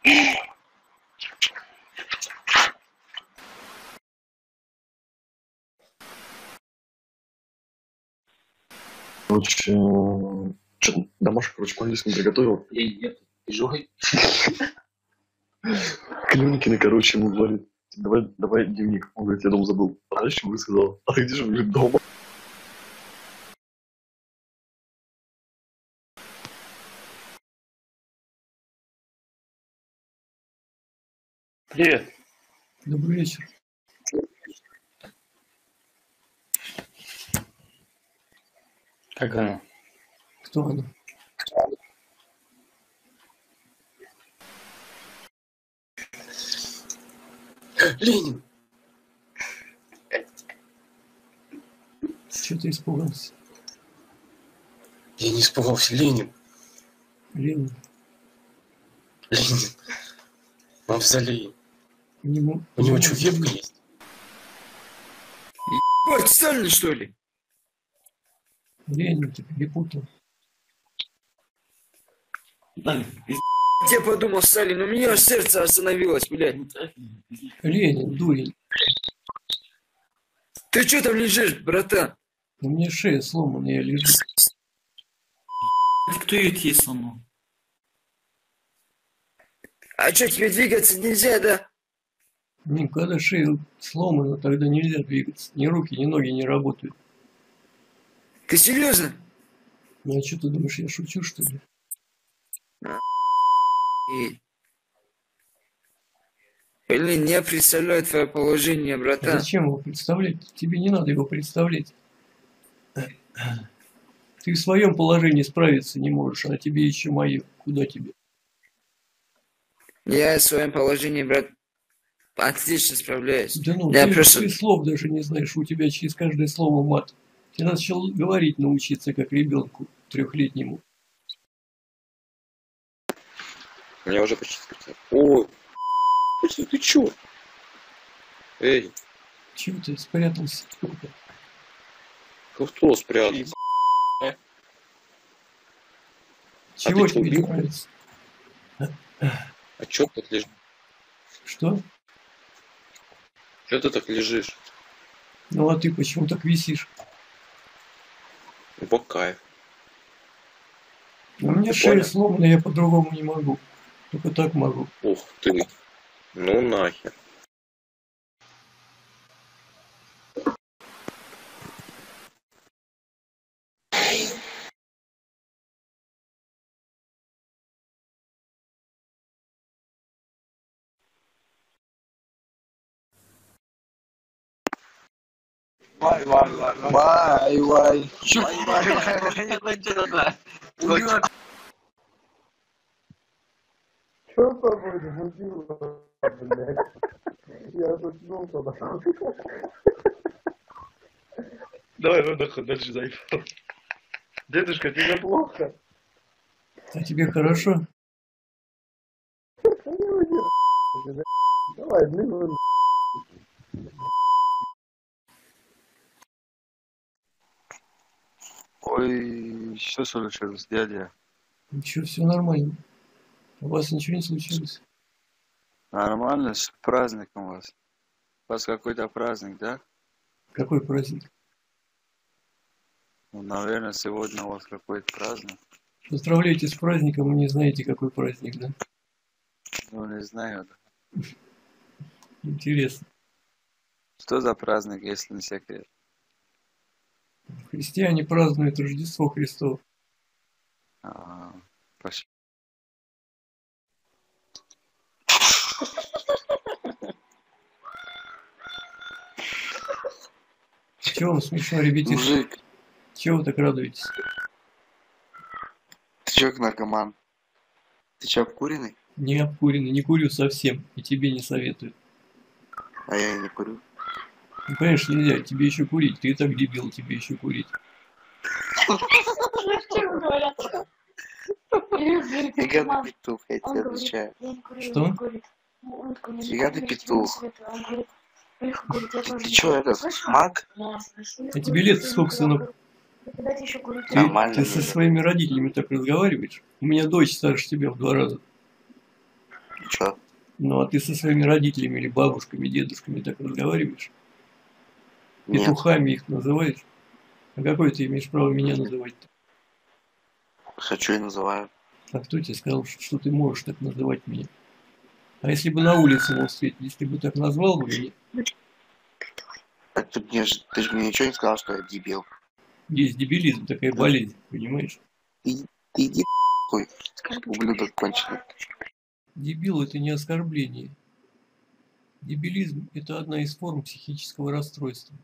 Короче, что домашку, короче, по-английски приготовил. Нет, пижой. Климкины, короче, ему говорит, давай дневник. Он говорит, я дома забыл. А знаешь, что сказал? А ты где же? Он говорит, дома. Привет. Добрый вечер. Как она? Кто она? Ленин. Чего ты испугался? Я не испугался. Ленин. Ленин. Ленин. Мавзолей. У него Не что, вебка есть? Ебать, Сталин, что ли? Ленин, ты перепутал. Я подумал, Сталин, у меня аж сердце остановилось, блядь. Ленин, дурень. Ты что там лежишь, братан? У меня шея сломана, я лежу. Кто ее тебе сломал? А что, тебе двигаться нельзя, да? Когда шея сломана, тогда нельзя двигаться. Ни руки, ни ноги не работают. Ты серьезно? Ну а что ты думаешь, я шучу, что ли? Блин, я представляю твое положение, А братан. зачем его представлять? Тебе не надо его представлять. Ты в своем положении справиться не можешь, а тебе еще мое. Куда тебе? Я в своем положении, брат, отлично справляюсь. Да ну, Я ты просто... слов даже не знаешь, у тебя через каждое слово мат. Тебе надо сначала говорить научиться, как ребенку 3-летнему. Меня уже почти скрутили. О, ты чё? Эй, Чего ты спрятался? кто спрятал? Чего ты тебе не убил? нравится? А чё ты так лежишь? Что? Чё ты так лежишь? Ну а ты почему так висишь? Ну, по кайф. У меня Ты шея понял? сломана, я по-другому не могу. Только так могу. Ух ты. Ну нахер. Вай. Что с тобой замутило, блядь? Я проснулся, нахуй. Давай, ну нахуй, дальше за iPhone. Дедушка, тебе плохо? А тебе хорошо? Давай, блин. Ой, что случилось, дядя? Ничего, все нормально. У вас ничего не случилось? Нормально, с праздником вас. У вас какой-то праздник, да? Какой праздник? Ну, наверное, сегодня у вас какой-то праздник. Поздравляйте с праздником, вы не знаете, какой праздник, да? Ну, не знаю. Интересно. Что за праздник, если не секрет? Христиане празднуют Рождество Христово. Пошли. Чего вам смешно, ребятишки? Мужик, Чего вы так радуетесь? ты чё, наркоман? Ты чё, обкуренный? Не обкуренный, не курю совсем, и тебе не советую. А я и не курю. Ну, конечно, нельзя, тебе еще курить, ты и так дебил, тебе еще курить. Фига ты петух, я тебе отвечаю. Что? Фига ты петух. Ты чё, этот, маг? А тебе лет сколько, сынок? Нормально. Ты со своими родителями так разговариваешь? У меня дочь старше тебя в 2 раза. Чё? Ну, а ты со своими родителями или бабушками, дедушками так разговариваешь? Нет. Петухами их называешь? А какое ты имеешь право меня называть-то? Хочу и называю. А кто тебе сказал, что ты можешь так называть меня? А если бы на улице нас встретились, ты бы так назвал бы меня? А ты же мне ничего не сказал, что я дебил. Есть дебилизм, такая болезнь, понимаешь? Ты иди хуй, ублюдок конченый. Дебил – это не оскорбление. Дебилизм – это одна из форм психического расстройства.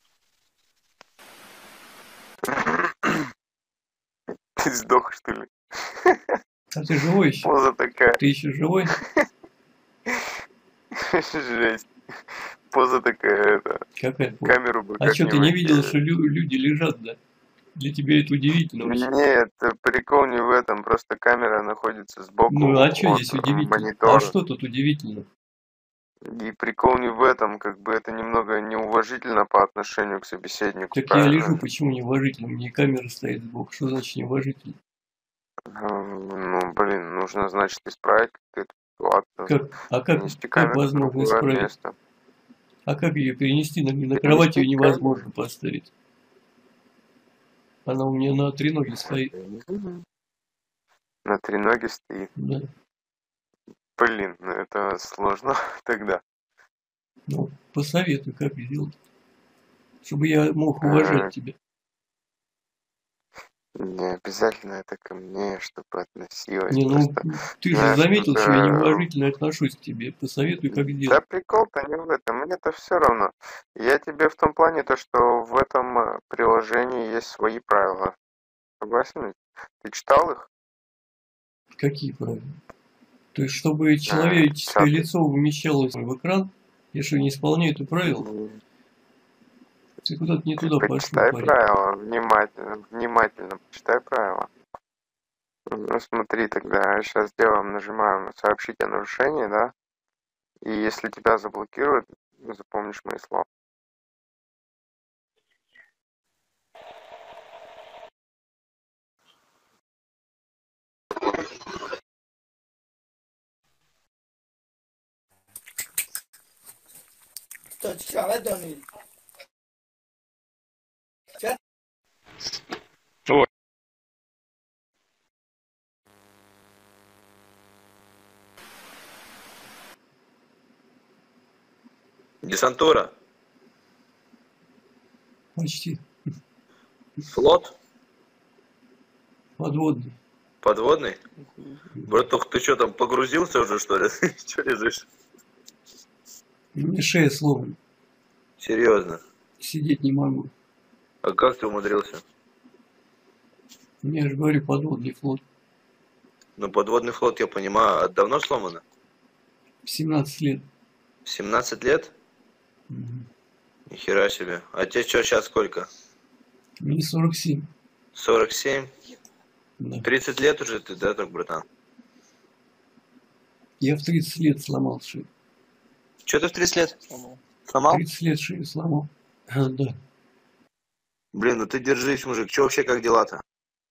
Ты сдох, что ли? А ты живой еще? Поза такая. Ты еще живой? Жесть. Поза такая, это. Какая поза? Камеру бы А что, ты не видел, как-нибудь, что люди лежат, да? Для тебя это удивительно вообще. Нет, прикол не в этом, просто камера находится сбоку Ну, а что от здесь удивительно? монитора. А что тут удивительно? И прикол не в этом, как бы это немного неуважительно по отношению к собеседнику. Так я правильно? лежу, почему неуважительно? У меня камера стоит сбоку. Что значит неуважительно? Ну, блин, нужно, значит, исправить эту ситуацию. Как? А Перенести как камеру в возможно другое исправить? место. А как ее перенести? На кровать ее невозможно поставить. Она у меня на треноге стоит. На треноге стоит. Да. Блин, ну это сложно тогда. Ну, посоветуй, как сделать. Чтобы я мог уважать тебя. Не обязательно это ко мне, чтобы относилось. Не, ну, Просто, ты же знаешь, заметил, что я да. неуважительно отношусь к тебе. Посоветуй, как Да сделать. прикол-то не в этом, мне-то все равно. Я тебе в том плане, то, что в этом приложении есть свои правила. Согласен? Ты читал их? Какие правила? То есть, чтобы человеческое чаты. лицо вмещалось в экран, я что, не исполняю это правило? Ты куда-то не туда пошел, Почитай парень. правила, внимательно почитай правила. Ну смотри, тогда сейчас сделаем, нажимаем сообщить о нарушении, да? И если тебя заблокируют, запомнишь мои слова. Десантура. Почти. Флот. Подводный. Подводный. Братух, ты что там, погрузился уже, что ли? Че лежишь? У меня шея сломана. Серьезно. Сидеть не могу. А как ты умудрился? Я же говорю, подводный флот. Ну, подводный флот, я понимаю, а давно сломано? 17 лет. 17 лет? Мгм. Нихера себе. А тебе что, сейчас сколько? Мне 47. 47? Да. 30 лет уже ты, да, так, братан? Я в 30 лет сломал шею. Что ты в 30 лет? Сломал? 30 лет шею сломал. А, да. Блин, ну ты держись, мужик. Че вообще, как дела-то?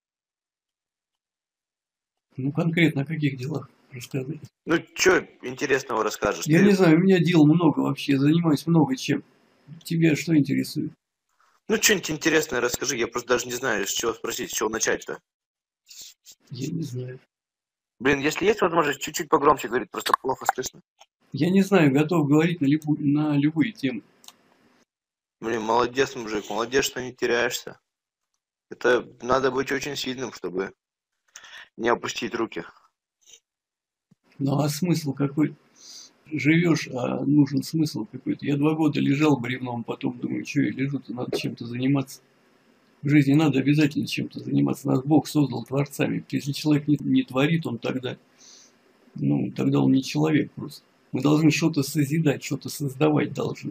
Ну, конкретно о каких делах рассказать? Ну, что интересного расскажешь? Я Ты- не знаю, у меня дел много вообще, я занимаюсь много чем. Тебя что интересует? Ну, что-нибудь интересное расскажи. Я просто даже не знаю, с чего спросить, с чего начать-то. Я не знаю. Блин, если есть возможность, чуть-чуть погромче говорить, просто плохо слышно. Я не знаю, готов говорить на любые темы. Блин, молодец, мужик, молодец, что не теряешься. Это надо быть очень сильным, чтобы не опустить руки. Ну а смысл какой? Живешь, а нужен смысл какой-то. Я 2 года лежал бревном, потом думаю, что я лежу-то, надо чем-то заниматься. В жизни надо обязательно чем-то заниматься. Нас Бог создал творцами. Если человек не творит, он тогда он не человек просто. Мы должны что-то созидать, что-то создавать должны.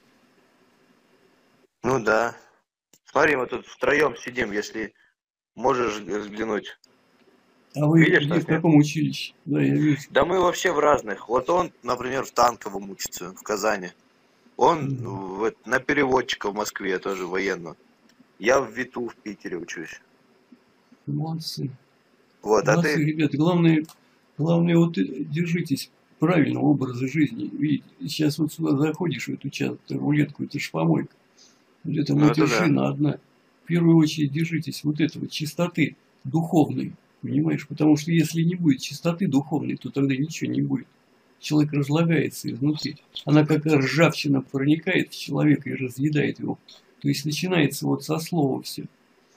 Ну да. Смотри, мы тут втроем сидим, если можешь взглянуть. А вы Видишь где, нас, в каком училище? Да, я вижу. Да мы вообще в разных. Вот он, например, в танковом учится в Казани. Он на переводчика в Москве, тоже военного. Я в ВИТУ в Питере учусь. Молодцы. Вот, Молодцы, а ты... ребята. Главное, вот держитесь правильного образа жизни. Ведь сейчас вот сюда заходишь, в эту рулетку, это ж помойка. Вот это Ну, это матершина одна. В первую очередь держитесь вот этого, чистоты духовной, понимаешь? Потому что если не будет чистоты духовной, то тогда ничего не будет. Человек разлагается изнутри. Она как ржавчина проникает в человека и разъедает его. То есть начинается вот со слова все.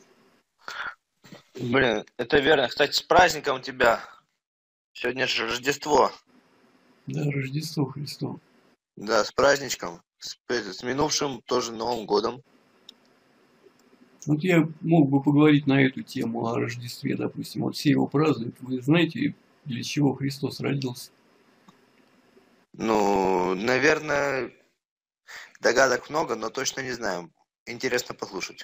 Блин, это верно. Кстати, с праздником тебя. Сегодня же Рождество. Да, Рождество Христово. Да, с праздничком. С минувшим тоже Новым годом. Вот я мог бы поговорить на эту тему о Рождестве, допустим. Вот все его празднуют. Вы знаете, для чего Христос родился? Ну, наверное, догадок много, но точно не знаю. Интересно послушать.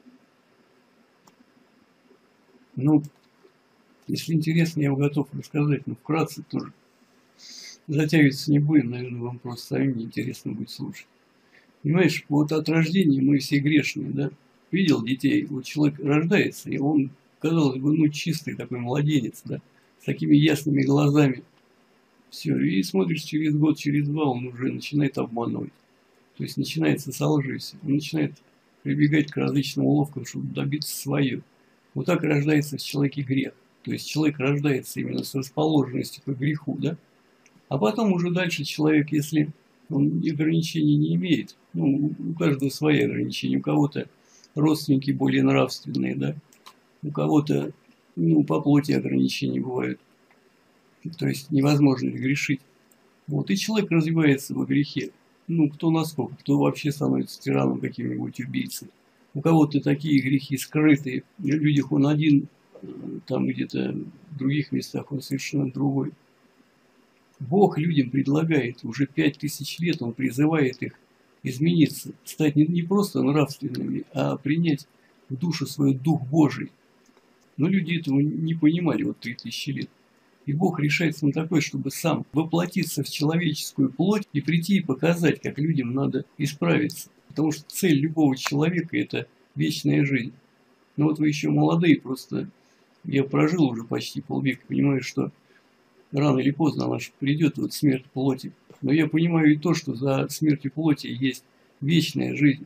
Ну, если интересно, я готов рассказать, но вкратце тоже. Затягиваться не будем, наверное, вам просто самим неинтересно будет слушать. Понимаешь, вот от рождения мы все грешные, да? Видел детей, вот человек рождается, и он, казалось бы, ну, чистый такой младенец, да? С такими ясными глазами. Все, и смотришь, через год, через два он уже начинает обманывать. То есть начинается со лжи все. Он начинает прибегать к различным уловкам, чтобы добиться свое. Вот так рождается в человеке грех. То есть человек рождается именно с расположенностью к греху, да? А потом уже дальше человек, если он ограничений не имеет, ну, у каждого свои ограничения, у кого-то родственники более нравственные, да? У кого-то, ну, по плоти ограничения бывают. То есть невозможно грешить. Вот, и человек развивается во грехе. Ну, кто насколько, кто вообще становится тираном, каким-нибудь убийцей. У кого-то такие грехи скрытые. В людях он один, там где-то в других местах он совершенно другой. Бог людям предлагает, уже 5000 лет он призывает их измениться, стать не просто нравственными, а принять в душу свой Дух Божий. Но люди этого не понимали вот 3000 лет. И Бог решается на такое, чтобы сам воплотиться в человеческую плоть и прийти и показать, как людям надо исправиться. Потому что цель любого человека – это вечная жизнь. Но вот вы еще молодые, просто я прожил уже почти полвека, понимаю, что рано или поздно она же придет, вот смерть плоти. Но я понимаю и то, что за смертью плоти есть вечная жизнь.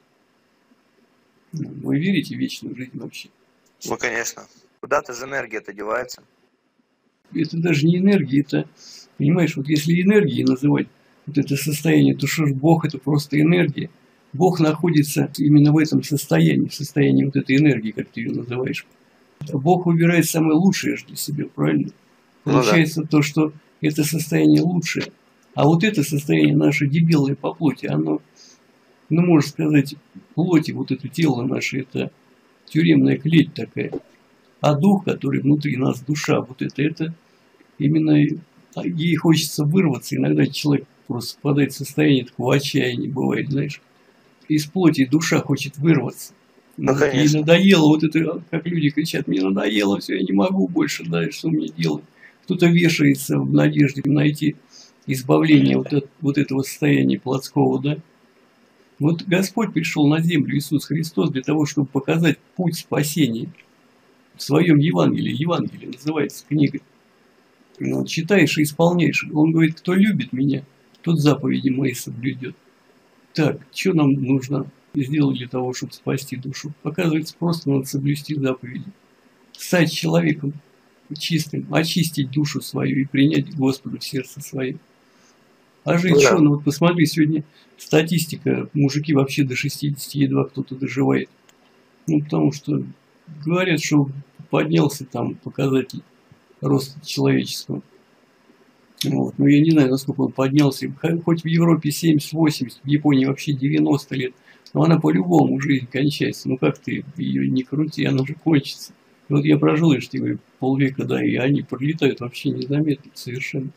Вы верите в вечную жизнь вообще? Ну, конечно. Куда-то же энергия-то девается. Это даже не энергия, это, понимаешь, вот если энергией называть вот это состояние, то что ж Бог это просто энергия. Бог находится именно в этом состоянии, в состоянии вот этой энергии, как ты ее называешь. Бог выбирает самое лучшее для себя, правильно? Получается то, что это состояние лучшее. А вот это состояние наше дебелое по плоти, оно, ну, можно сказать, плоти, вот это тело наше, это тюремная клеть такая. А дух, который внутри нас, душа, вот это именно ей хочется вырваться. Иногда человек просто впадает в состояние такого отчаяния, бывает, знаешь. Из плоти душа хочет вырваться. Ну, ей надоело, вот это, как люди кричат, мне надоело, все, я не могу больше, да, что мне делать. Кто-то вешается в надежде найти избавление вот этого состояния плотского, да. Вот Господь пришел на землю, Иисус Христос, для того, чтобы показать путь спасения. В своем Евангелии, Евангелие называется книга. Читаешь и исполняешь. Он говорит, кто любит меня, тот заповеди мои соблюдет. Так, что нам нужно сделать для того, чтобы спасти душу? Оказывается, просто надо соблюсти заповеди. Стать человеком чистым, очистить душу свою и принять Господа в сердце свое. А жить что? Ну вот посмотри, сегодня статистика, мужики вообще до 60 едва кто-то доживает. Ну потому что говорят, что поднялся там показатель роста человеческого. Вот. Но я не знаю, насколько он поднялся. Хоть в Европе 70-80, в Японии вообще 90 лет. Но она по-любому жизнь кончается. Ну как ты ее не крути, она же кончится. И вот я прожил, я же тебе говорю, полвека, да, и они пролетают вообще незаметно совершенно.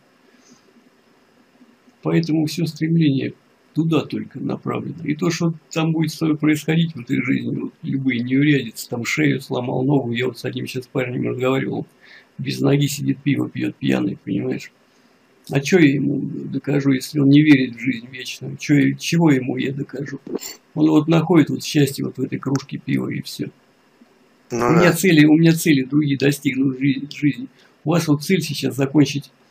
Поэтому все стремление туда только направлено. И то, что там будет с тобой происходить в этой жизни, вот, любые неурядицы, там шею сломал, ногу, я вот с одним сейчас парнем разговаривал, без ноги сидит, пиво пьет, пьяный, понимаешь? А что я ему докажу, если он не верит в жизнь вечную? Чего ему я докажу? Он вот находит вот счастье вот в этой кружке пива и все. Ну, у меня цели другие достигнуть жизни. У вас вот цель сейчас закончить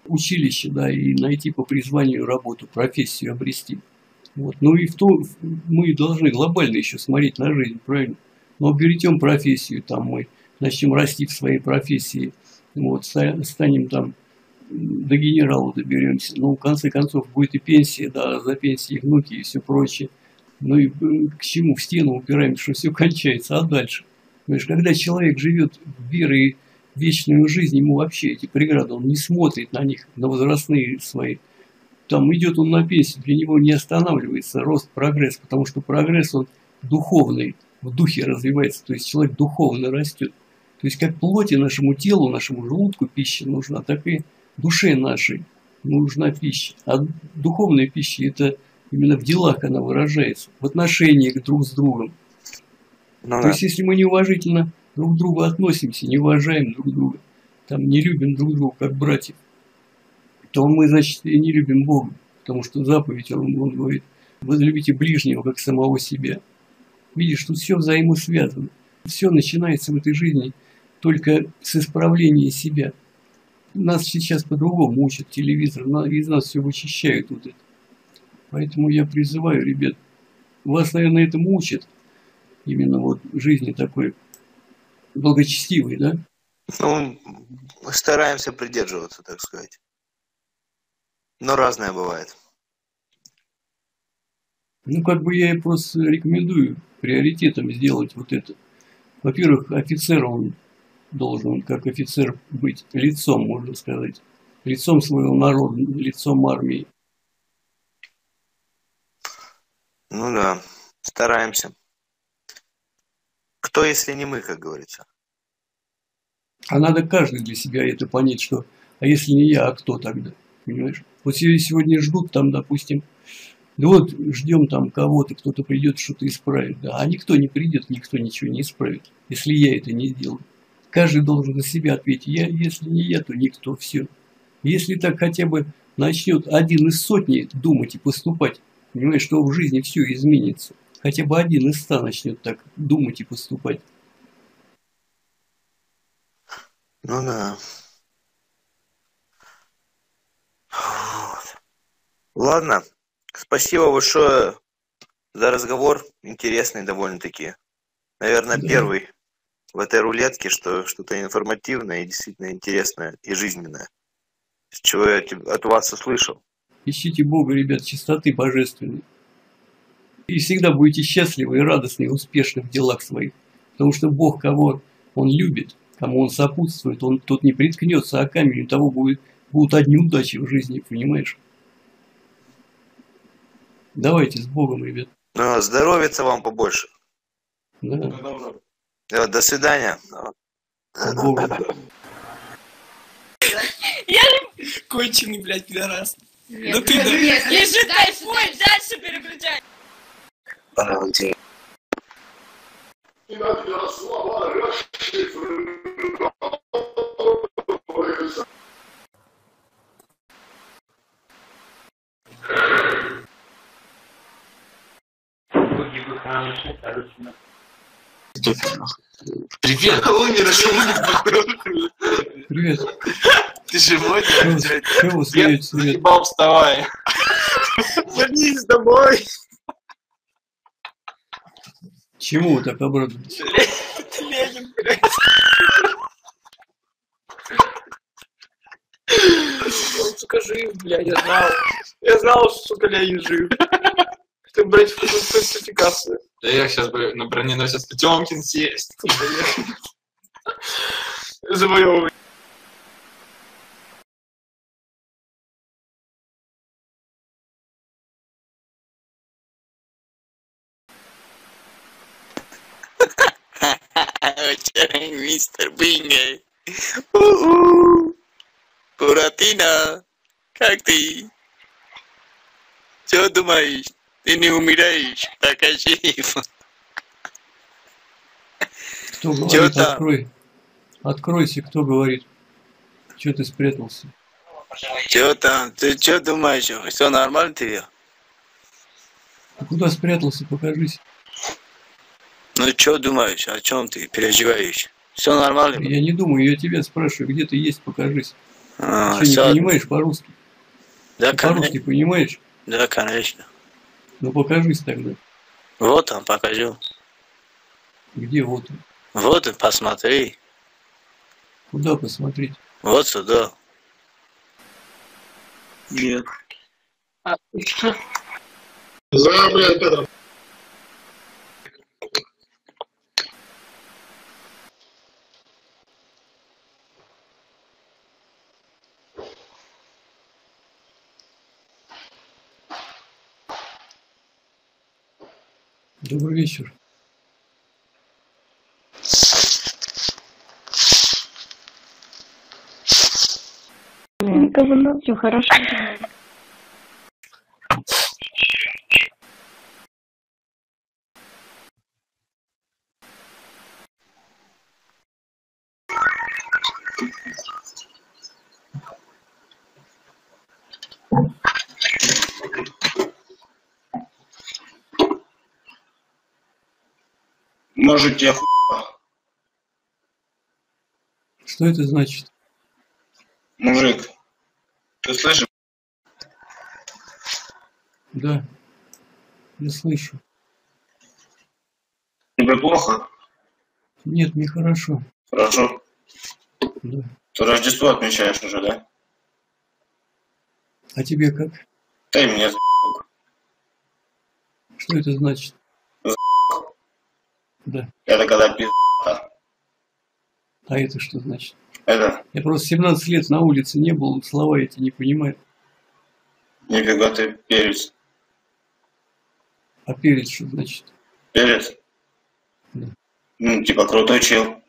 училище, да, и найти по призванию работу, профессию обрести. Вот. Ну и мы должны глобально еще смотреть на жизнь, правильно? Но обретем профессию, там мы начнем расти в своей профессии, вот, станем там до генерала доберемся. Ну, в конце концов, будет и пенсия, да, за пенсией внуки и все прочее. Ну и к чему в стену упираемся, что все кончается, а дальше? Понимаешь, когда человек живет верой в вечную жизнь, ему вообще эти преграды, он не смотрит на них, на возрастные свои. Там идет он на пенсию, для него не останавливается рост, прогресс, потому что прогресс, он духовный, в духе развивается, то есть человек духовно растет. То есть как плоти нашему телу, нашему желудку пища нужна, так и душе нашей нужна пища. А духовная пища, это именно в делах она выражается, в отношениях друг с другом. Ну, То есть если мы неуважительно друг к другу относимся, не уважаем друг друга, там, не любим друг друга как братьев, то мы, значит, и не любим Бога, потому что заповедь, он говорит, возлюбите ближнего как самого себя. Видишь, тут все взаимосвязано. Все начинается в этой жизни только с исправления себя. Нас сейчас по-другому учат телевизор, из нас все вычищают вот это. Поэтому я призываю, ребят, вас, наверное, этому учат, именно вот жизни такой благочестивой, да? Ну, стараемся придерживаться, так сказать. Но разное бывает. Ну, как бы я просто рекомендую приоритетом сделать вот это. Во-первых, офицер, он должен, как офицер, быть лицом, можно сказать. Лицом своего народа, лицом армии. Ну да, стараемся. Кто, если не мы, как говорится? А надо каждый для себя это понять, что, а если не я, а кто тогда? Понимаешь? Вот сегодня ждут там, допустим, да вот ждем там кого-то, кто-то придет, что-то исправит. Да, а никто не придет, никто ничего не исправит, если я это не сделаю. Каждый должен за себя ответить. Если не я, то никто. Все. Если так хотя бы начнет один из сотни думать и поступать, понимаешь, что в жизни все изменится. Хотя бы один из 100 начнет так думать и поступать. Ну да. Ладно. Спасибо большое за разговор. Интересный довольно-таки. Наверное, Да. первый в этой рулетке, что что-то информативное и действительно интересное и жизненное. С чего я от вас услышал. Ищите Бога, ребят, чистоты божественной. И всегда будете счастливы и радостны и успешны в делах своих. Потому что Бог, кого Он любит, кому Он сопутствует, тот не приткнется, а камень, у того будут одни удачи в жизни, понимаешь? Давайте с Богом, ребят. Ну, здоровится вам побольше. Да, До свидания. с Богом. Конченый, блядь, пидорас. Нет, Ну ты нет, да. нет, Лежи, дальше, кайфуй, дальше переключай. Привет! Привет. Ты живой? Чего вы смеетесь, ребят? Ебал, вставай! Вернись домой! Чему вы так обрадовались? Ты Ленин, блядь! Он, сука, жив, блядь, я знал. Я знал, что, сука, Ленин жив. Ты, блядь, фальсификацию. Да я сейчас бы на броненосец Потемкин сесть. Завоевывай. Мистер Бингер. Буратино, как ты? Что думаешь? Ты не умираешь, пока жив. Кто говорит, Чё там? открой. Откройся, кто говорит. Чего ты спрятался? Что там? Ты что думаешь? Все нормально тебе? Ты куда спрятался? Покажись. Ну что думаешь? О чем ты переживаешь? Все нормально? Я не думаю, я тебя спрашиваю, где ты есть, покажись. Что, не всё. понимаешь по-русски? Да, Ты по-русски понимаешь? Да, конечно. Ну покажись тогда. Вот он, покажу. Где вот он? Вот он, посмотри. Куда посмотреть? Вот сюда. Нет. За, блядь, Петр. Добрый вечер. Никого, все хорошо. Может, я Что это значит? мужик. Ты слышишь? Да, я слышу. Тебе плохо? Нет, нехорошо. Хорошо. Да. Ты Рождество отмечаешь уже, да? А тебе как? Дай мне Что это значит? Да. это когда пизда. А это что значит? Это, Я просто 17 лет на улице не был, слова эти не понимаю. нифига ты перец. А перец что значит? Перец? Да. Ну, типа крутой чел.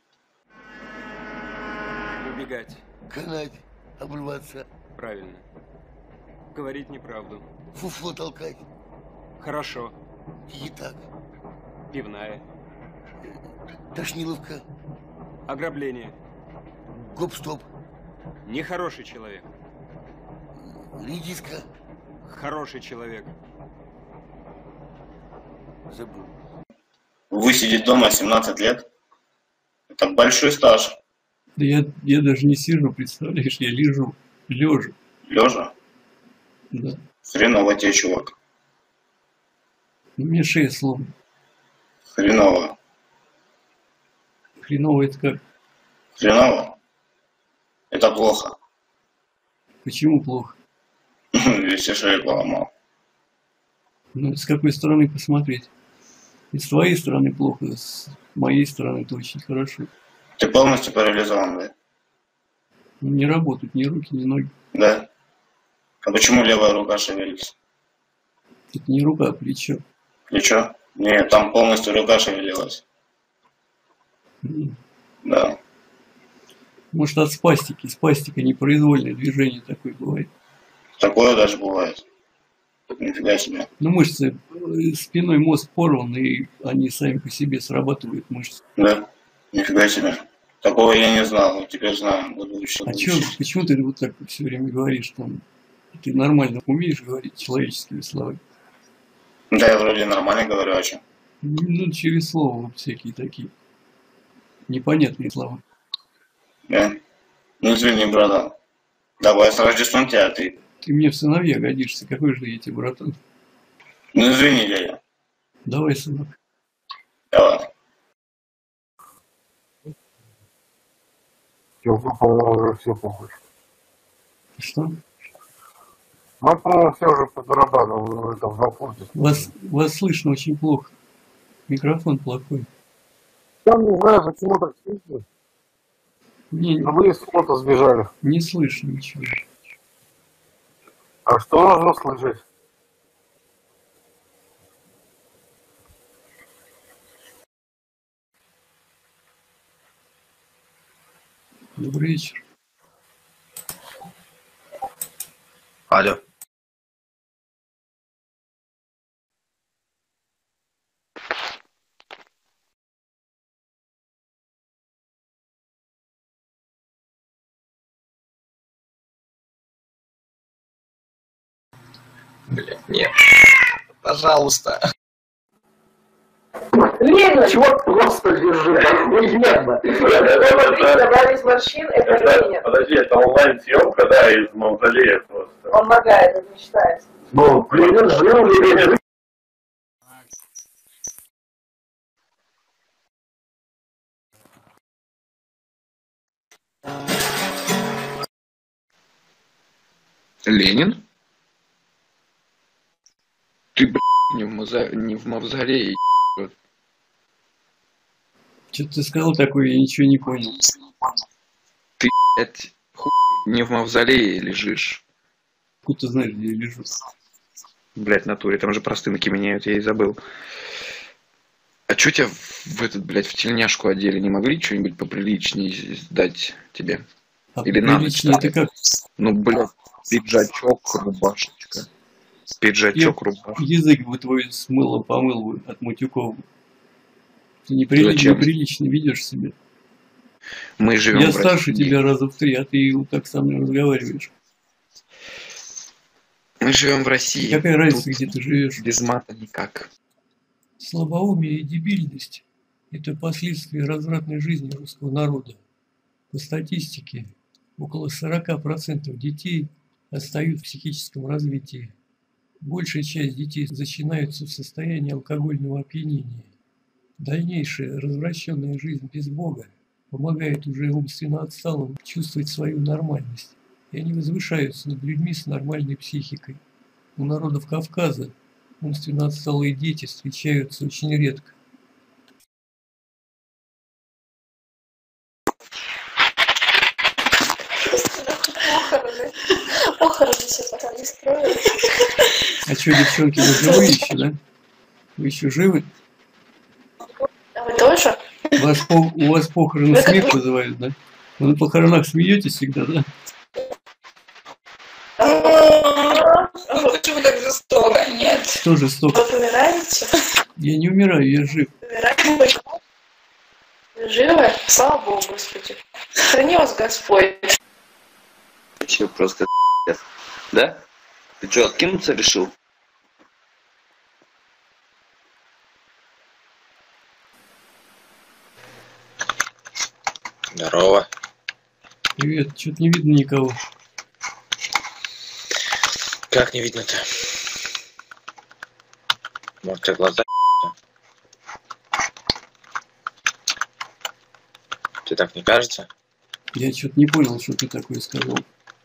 Убегать. Канать, обрываться, Правильно. Говорить неправду. фуфло толкать, Хорошо. и так, Пивная. тошниловка, Ограбление. гоп-стоп, Нехороший человек. редиска, Хороший человек. забыл. Высидеть дома 17 лет. Это большой стаж. Да я даже не сижу, представляешь, я лежу, лежа. Лежа. Да. Хреново тебе, чувак. У меня шея сломана. Хреново. Хреново это как? Хреново? Это плохо. Почему плохо? Если шею поломал. Ну, с какой стороны посмотреть? И с твоей стороны плохо, с моей стороны это очень хорошо. Ты полностью парализован, да? Не работают ни руки, ни ноги. Да. А почему левая рука шевелится? Это не рука, а плечо. Плечо? Нет, там полностью рука шевелилась. Да. Может, от спастики. Спастика непроизвольное движение такое бывает. Такое даже бывает. Нифига себе. Ну, мышцы, спиной мозг порван, и они сами по себе срабатывают мышцы. Да. Нифига себе. Такого я не знал, теперь знаю. Буду учиться. А чё, почему ты вот так все время говоришь, там, ты нормально умеешь говорить человеческими словами? Да, я вроде нормально говорю, а чем? Ну, через слово вот всякие такие непонятные слова. Да. Ну, извини, братан. Давай с Рождеством тебя, ты. Ты мне в сыновья годишься, какой же я тебе, братан? Ну, извини, дядя. Давай, сынок. Давай. По-моему, уже все похуй. Что? Мы, по-моему, все уже подрабатываем, уже там на пункте. Вас слышно очень плохо. Микрофон плохой. Там не знаю, почему так слышно. Не, Вы из фото сбежали. не слышно ничего. А что нужно слышать? Добрый вечер. Алло. Блядь, нет. Пожалуйста. Ленин, чего просто держи, охуенно. Добавить морщин, это Ленин. Подожди, это онлайн-съемка, да, из мавзолея просто. Он моргает, это не считается. Ну, Ленин жил, Ленин жил. Ленин? Ты, блядь, не в мавзолее, ебать. Что-то ты сказал такое, я ничего не понял. Ты, блядь, хуй не в мавзолее лежишь. Откуда ты знаешь, где я лежу? Блядь, в натуре, там же простынки меняют, я и забыл. А чё тебя в этот, блядь, в тельняшку одели? Не могли что-нибудь поприличнее сдать тебе? А или на ночь? это как? Ну, блядь, пиджачок, рубашечка. Пиджачок, рубашечка. Язык бы твой с мылом помыл бы от матюков. Ты Зачем? неприлично ведешь себя. Мы живем Я в старше России. тебя раза в 3, а ты вот так со мной разговариваешь. Мы живем в России. Какая разница, Тут где ты живешь? без мата никак. Слабоумие и дебильность – это последствия развратной жизни русского народа. По статистике, около 40% детей отстают в психическом развитии. Большая часть детей начинаются в состоянии алкогольного опьянения. Дальнейшая развращенная жизнь без Бога помогает уже умственно отсталым чувствовать свою нормальность, и они возвышаются над людьми с нормальной психикой. У народов Кавказа умственно отсталые дети встречаются очень редко. Похороны все пока не строят. А что, девчонки, вы живы еще, да? Вы еще живы? А вы тоже? У вас похороны смех вызывают, да? Вы на похоронах смеетесь всегда, да? Почему так жестоко? Нет. Что жестоко? Вы умираете? Я не умираю, я жив. Умираете? Вы живы? Слава Богу, Господи. Храни вас Господь. Че, просто да? Ты что, откинуться решил? Здорово. Привет, что-то не видно никого. Как не видно-то? Может, у тебя глаза? Тебе так не кажется? Я что-то не понял, что ты такое сказал.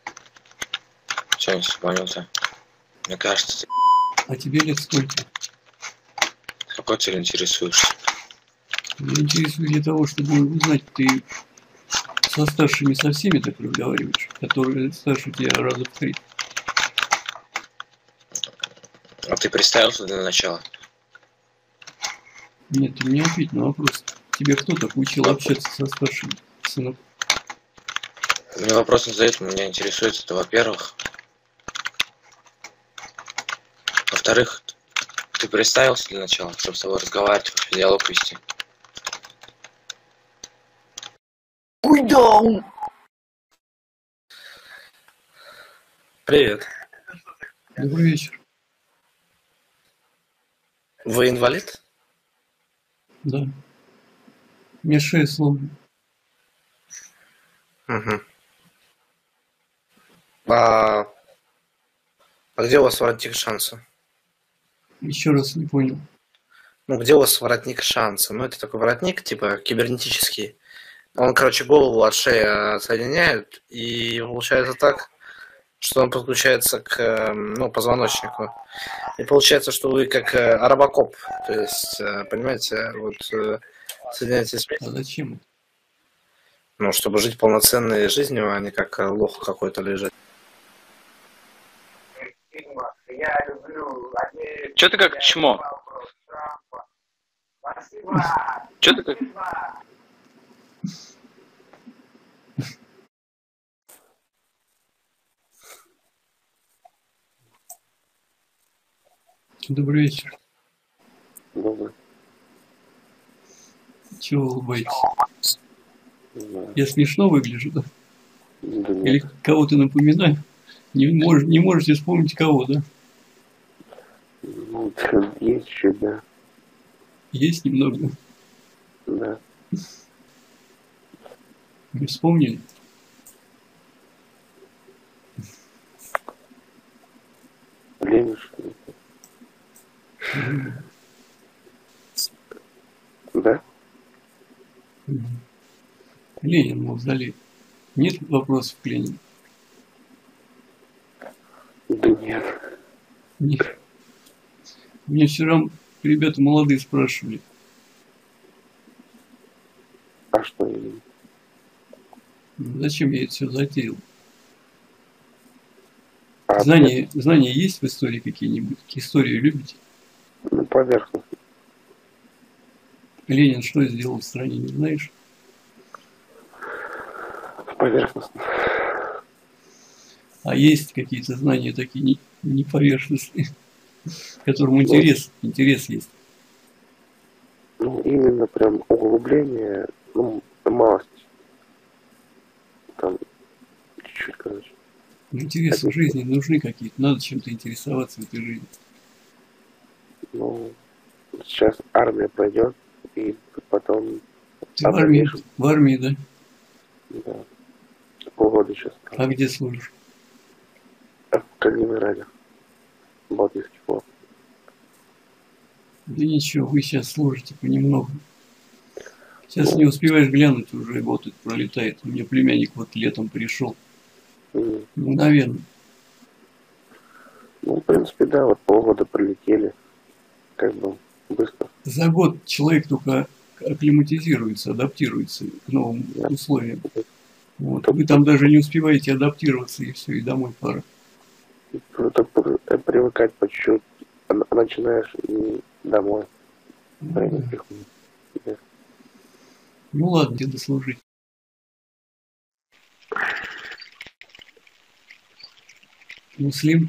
Че не понял-то? Мне кажется, ты... А тебе лет сколько? Какой целью интересуешься? Я интересуюсь для того, чтобы узнать, ты со старшими со всеми так разговариваешь, которые старше тебя раза в 3. А ты представился для начала? Нет, ты мне ответь на вопрос. Тебя кто так учил общаться со старшими, сынок? Мне вопрос не задают, меня интересует это, во-первых. Во-вторых, ты представился для начала, чтобы с тобой разговаривать, диалог вести. Уйдем! Привет. Добрый вечер. Вы инвалид? Да. Мне шея сломана. Угу. А где у вас воротник шанса? Еще раз не понял. Ну, где у вас воротник шанса? Ну, это такой воротник, типа, кибернетический. Он, короче, голову от шеи отсоединяет, и получается так, что он подключается к, ну, позвоночнику. И получается, что вы как робокоп. То есть, понимаете, вот соединяетесь... А зачем? Ну, чтобы жить полноценной жизнью, а не как лох какой-то лежит. Чё ты как чмо? Чё ты как... Добрый вечер. Добрый. Чего улыбаетесь? Я смешно выгляжу, да? Или кого-то напоминаю? Не можете вспомнить кого, да? Ну, есть еще, да. Есть немного. Да. Не вспомнили? Ленин, что ли? Да? Ленин, мавзолей. Нет вопросов к Ленину? Да нет. Нет. Мне вчера ребята молодые спрашивали. А что именно? Зачем я это все затеял? А Знания есть в истории какие-нибудь? Историю любите? Ну, поверхностно. Ленин что сделал в стране, не знаешь? Поверхностно. А есть какие-то знания такие не поверхностные, которым интерес есть? Ну, именно прям углубление, ну, малость. Там, чуть-чуть, короче. Интересы в жизни нужны какие-то, надо чем-то интересоваться в этой жизни. Ну, сейчас армия пройдет, и потом... Ты в армии, да? Да. Полгода сейчас. А где служишь? В Калининграде. Балтийский флот. Да ничего, вы сейчас служите понемногу. Сейчас не успеваешь глянуть, уже год этот пролетает. У меня племянник вот летом пришел. Мгновенно. Ну, в принципе, да, вот полгода пролетели. Как бы быстро. За год человек только акклиматизируется, адаптируется к новым условиям. Вот. Вы там даже не успеваете адаптироваться, и все, и домой пора. Привыкать по чуть-чуть. Начинаешь и домой. Ну ладно, где дослужить. Муслим?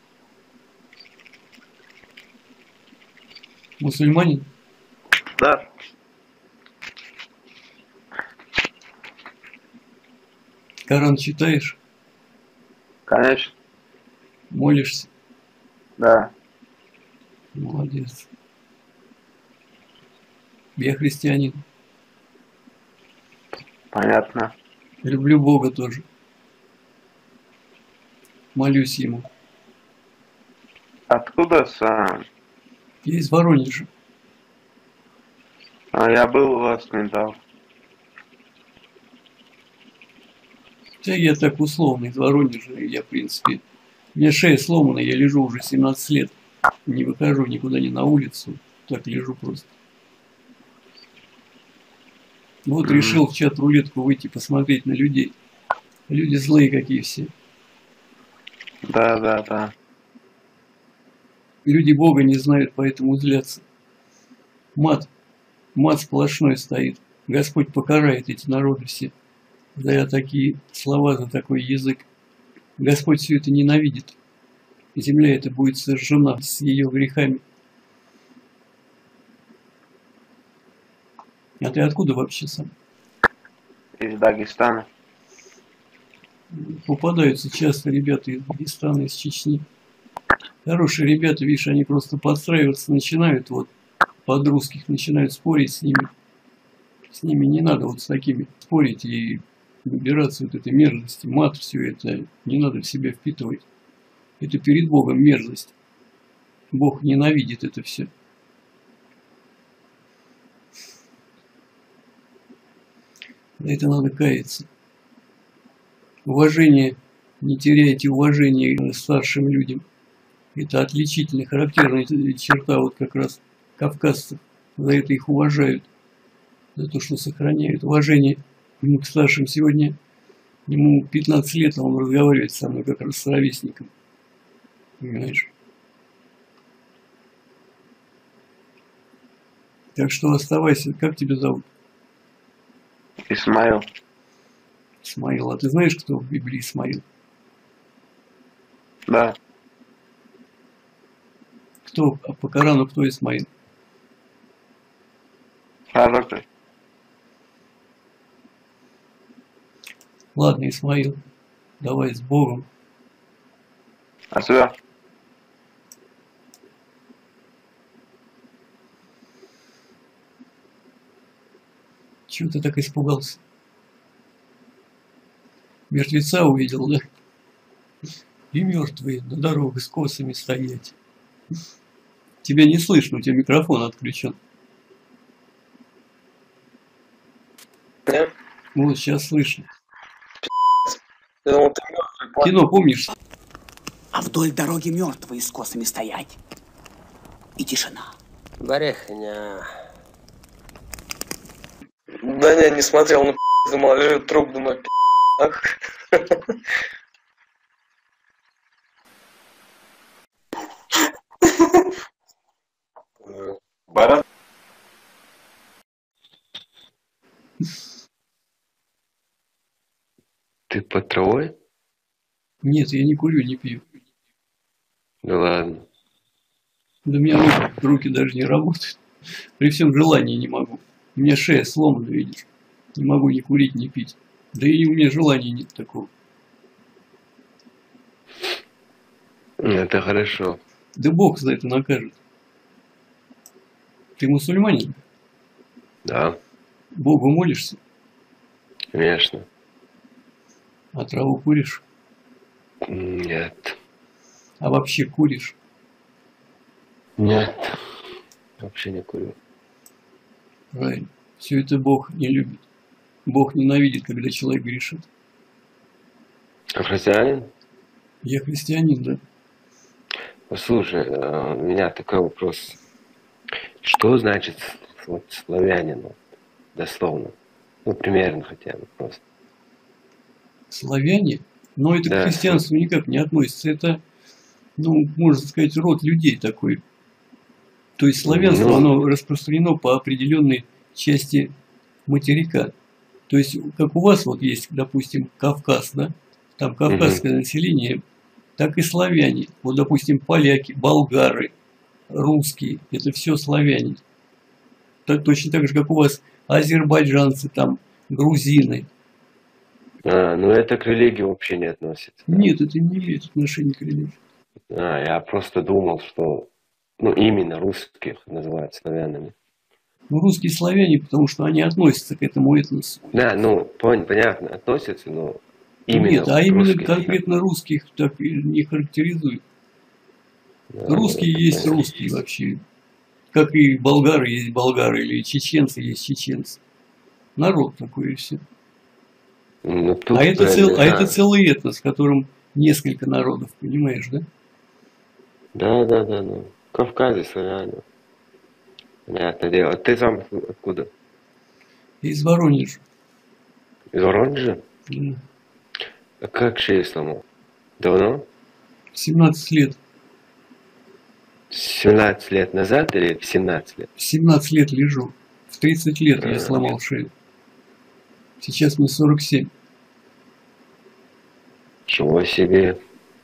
Мусульманин? Да. Коран читаешь? Конечно. Молишься? Да. Молодец. Я христианин. Понятно. Люблю Бога тоже. Молюсь Ему. Откуда сам? Я из Воронежа. А я был у вас недавно. Да я так условно из Воронежа. Я, в принципе, у меня шея сломана, я лежу уже 17 лет. Не выхожу никуда, не на улицу. Так лежу просто. Вот решил в чат-рулетку выйти, посмотреть на людей. Люди злые какие все. Да. Люди Бога не знают, поэтому злятся. Мат сплошной стоит. Господь покарает эти народы все. За такие слова, за такой язык. Господь все это ненавидит. Земля эта будет сожжена с ее грехами. А ты откуда вообще сам? Из Дагестана. Попадаются часто ребята из Дагестана, из Чечни. Хорошие ребята, видишь, они просто подстраиваться начинают, вот, под русских начинают спорить с ними. С ними не надо вот с такими спорить и набираться вот этой мерзости. Мат, все это не надо в себя впитывать. Это перед Богом мерзость. Бог ненавидит это все. За это надо каяться. Уважение, не теряйте уважение к старшим людям. Это отличительная, характерная черта вот как раз кавказцев. За это их уважают. За то, что сохраняют. Уважение к старшим сегодня. Ему 15 лет, а он разговаривает со мной как раз с ровесником. Понимаешь? Так что оставайся. Как тебя зовут? Исмаил. Исмаил. А ты знаешь, кто в Библии Исмаил? Да. Кто по Корану, кто Исмаил? Хороший. Ладно, Исмаил, давай с Богом. А сюда? Чего ты так испугался? Мертвеца увидел, да? И мертвые на дорогах с косами стоять. Тебя не слышно, у тебя микрофон отключен. Да? Вот, сейчас слышно. Я думал, ты мертвый, понял? Кино помнишь? А вдоль дороги мертвые с косами стоять. И тишина. Барехня. Да не смотрел, ну думал, лежит труп, думаю, ах. Баран. Ты под травой? Нет, я не курю, не пью. Да ладно. Да у меня руки даже не работают. При всем желании не могу. У меня шея сломана, видишь. Не могу ни курить, ни пить. Да и у меня желания нет такого. Это хорошо. Да Бог за это накажет. Ты мусульманин? Да, Богу молишься? конечно. А траву куришь? Нет. А вообще куришь? Нет. Вообще не курю. Правильно. Все это Бог не любит. Бог ненавидит, когда человек грешит. А христианин? Я христианин, да. Послушай, у меня такой вопрос. Что значит вот славянин? Дословно. Ну, примерно хотя бы просто. Славяне? Но это Да. к христианству никак не относится. Это, ну, можно сказать, род людей такой. То есть славянство, Ну. оно распространено по определенной части материка. То есть, как у вас вот есть, допустим, Кавказ, да? Там кавказское население, так и славяне. Вот, допустим, поляки, болгары, русские, это все славяне. Точно так же, как у вас азербайджанцы, там, грузины. Ну это к религии вообще не относится. Нет, это не имеет отношения к религии. Я просто думал, что именно русских называют славянами. Ну, русские славяне, потому что они относятся к этому этносу. Да, понятно, относятся, но именно Нет, а вот именно русских. конкретно русских так и не характеризуют. Да, Русские есть русские вообще. Как и болгары есть болгары, или чеченцы есть чеченцы. Народ такой и все. Ну, тут А это, правильно, это целый этнос, в котором несколько народов, понимаешь, да? Да. В Кавказе славяне. Понятное дело. А ты сам откуда? Из Воронежа. Из Воронежа? Да. А как шею сломал? Давно? 17 лет. 17 лет назад или в 17 лет? 17 лет лежу. В 30 лет я сломал шею. Сейчас мне 47. Чего себе.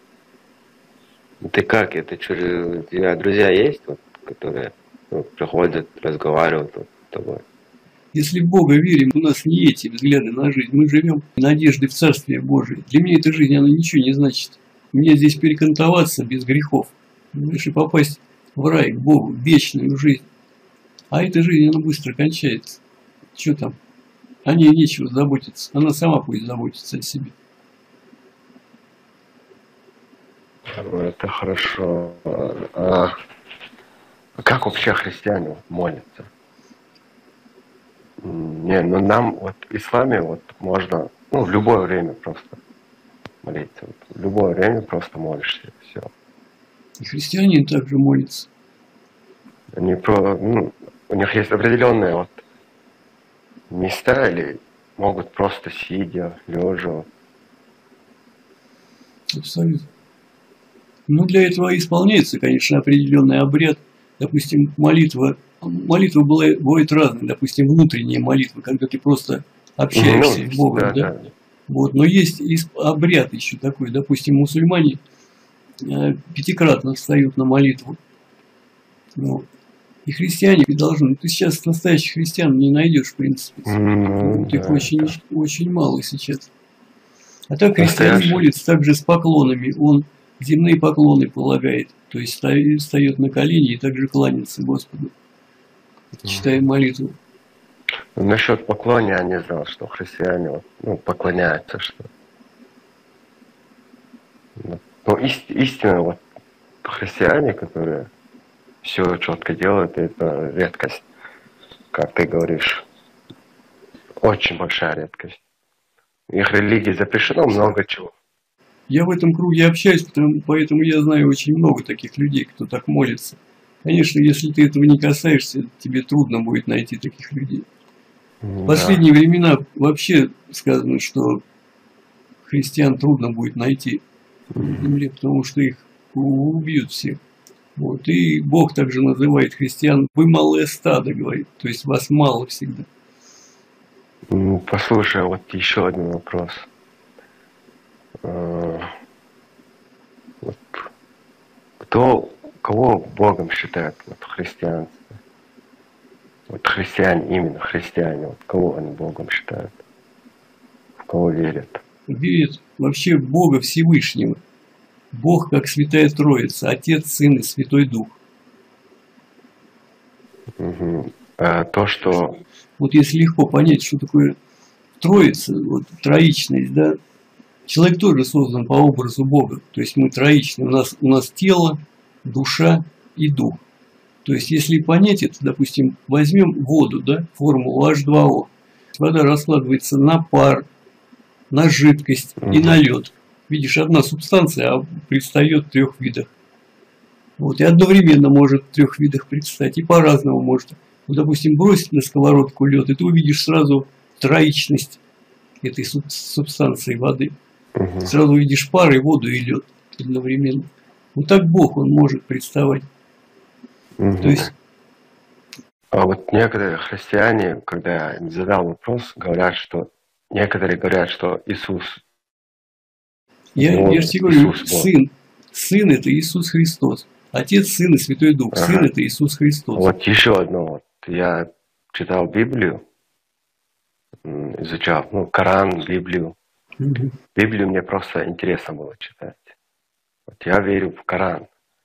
Ты как? Это что, у тебя друзья есть, вот, которые приходят, разговаривают вот, с тобой? Если в Бога верим, у нас не эти взгляды на жизнь. Мы живем надеждой в Царствие Божие. Для меня эта жизнь, она ничего не значит. Мне здесь перекантоваться без грехов. Понимаешь, и попасть в рай, к Богу, в вечную жизнь. А эта жизнь, она быстро кончается. Что там? О ней нечего заботиться. Она сама пусть заботится о себе. Это хорошо. А как вообще христиане молятся? Нам вот в исламе вот можно, в любое время просто молиться. Вот, в любое время просто молишься, и все. И христиане также молятся. У них есть определенные вот места, или могут просто сидя, лежа. Абсолютно. Ну, для этого исполняется, конечно, определенный обряд. Допустим, молитва. Молитва бывает разная. Допустим, внутренняя молитва, когда ты просто общаешься с Богом. Да? Вот. Но есть обряд еще такой. Допустим, мусульмане пятикратно встают на молитву. Вот. И христиане должны. Ты сейчас настоящих христиан не найдешь, в принципе. Их очень мало сейчас. А так христианин молится также с поклонами. Он земные поклоны полагает. То есть встает на колени и также кланяется Господу, читая молитву. Насчет поклонения я не знал, что христиане поклоняются, что. Но истинно вот христиане, которые все четко делают, это редкость, как ты говоришь, очень большая редкость. Их религии запрещено много чего. Я в этом круге общаюсь, поэтому я знаю очень много таких людей, кто так молится. Конечно, если ты этого не касаешься, тебе трудно будет найти таких людей. В последние времена вообще сказано, что христиан трудно будет найти на земле, потому что их убьют всех. Вот. И Бог также называет христиан: вы малое стадо, говорит, то есть вас мало всегда. Послушай, вот еще один вопрос. Кого Богом считают в христианстве? Вот христиане, именно христиане, вот кого они Богом считают? В кого верят? Верят вообще в Бога Всевышнего. Бог как Святая Троица, Отец, Сын и Святой Дух. Угу. А то, что... Вот если легко понять, что такое Троица, вот троичность, да, человек тоже создан по образу Бога. То есть мы троичны. У нас тело, душа и дух. То есть если понять это, допустим, возьмем воду, да, формулу H2O. Вода раскладывается на пар, на жидкость и на лед. Видишь, одна субстанция предстает в трех видах. Вот, и одновременно может в трех видах предстать, и по-разному может. Вот, допустим, бросить на сковородку лед, и ты увидишь сразу троичность этой субстанции воды. Сразу увидишь пар, и воду, и лед одновременно. Вот так Бог, Он может представать. То есть... А вот некоторые христиане, когда я задал вопрос, говорят, что некоторые говорят, что Иисус. Я же тебе говорю, Сын это Иисус Христос. Отец, Сын и Святой Дух. Сын это Иисус Христос. Вот еще одно. Вот. Я читал Библию, изучал, Коран, Библию. Библию мне просто интересно было читать. Вот я верю в Коран.